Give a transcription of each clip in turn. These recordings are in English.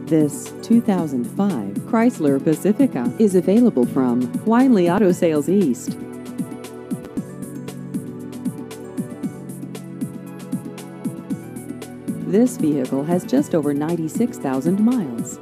This 2005 Chrysler Pacifica is available from Winely Auto Sales East. This vehicle has just over 96,000 miles.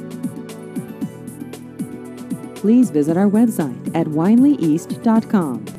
Please visit our website at wineleyeast.com.